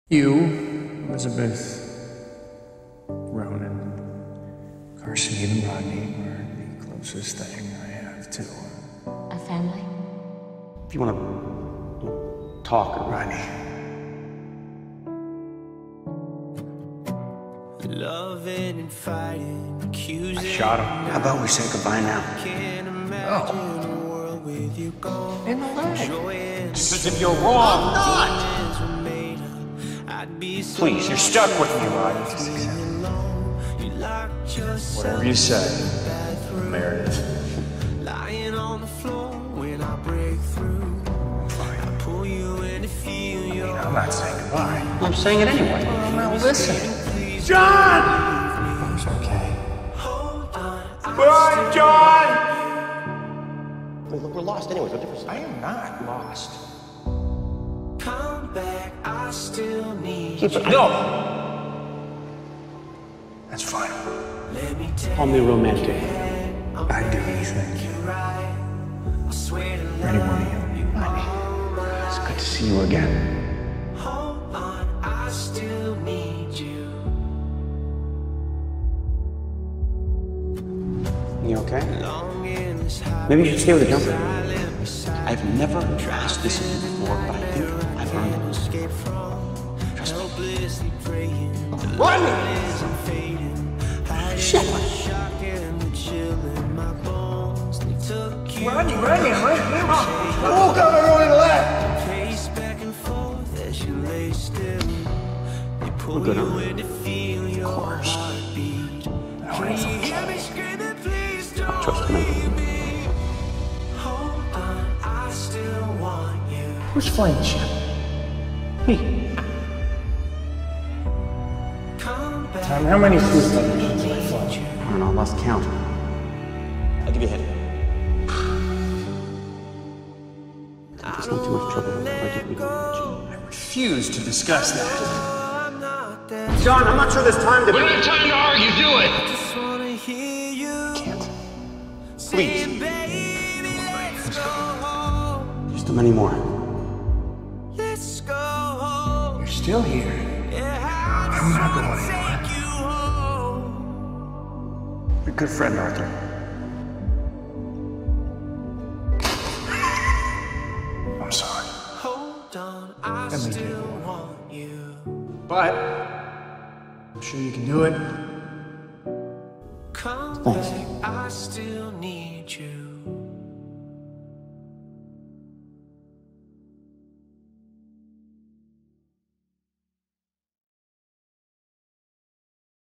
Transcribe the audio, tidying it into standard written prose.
You, Elizabeth, Ronan, Carson, even Rodney were the closest thing I have to a family? If you want to talk, Rodney. Loving and fighting, accusing. I shot him. how about we say goodbye now? No. In the leg. Because if you're wrong, I'm not! Please, you're stuck with me, Rodney. Whatever you say, Meredith. Lying on the floor when I break through. Fine. I pull you in to feel your I'm not saying goodbye. I'm saying it anyway. I'm not listening. John! It's okay. Run, John! We're lost anyways. What difference? I am not lost. come back, I still need Keep it. you. No! That's fine. Let me tell Call me romantic. I'd do anything you right. I swear to for anyone of you. Rodney. It's good to see you again. hold on, I still need you. You okay? Long in this high Maybe you should stay with the jumper. silent beside I've never asked this of you before, but I think I've earned it. escape from. Trust me. Helplessly praying. Rodney! Isn't fading. I Shit! shock and the chill in my bones. They took you Rodney, I'm right here. Oh, God, I don't want to laugh. pace back and forth as you lay still. They pull good, you huh? in to feel your course. heartbeat. Can you Hear me screaming, please don't Trust me. leave me. Hold on, I still want you. Who's flying the ship? Me. Come back. Tom, how many suicide missions have I flown? I don't know, I lost count. I'll give you a hint. There's not too much trouble. I think we can manage. I refuse to discuss that. I'm not that. John, I'm not sure there's time to. We don't have time to argue, do it! Just wanna hear you. Can't. Please. Say, baby, let's go home. Just too many more. Let's go home. You're still here. Yeah, I'm not going I'll anywhere. take you home. You're a good friend, Arthur. I'm sorry. Hold on, I Let me do still it. want you. But I'm sure you can do it. Come Thanks. back, I still need you.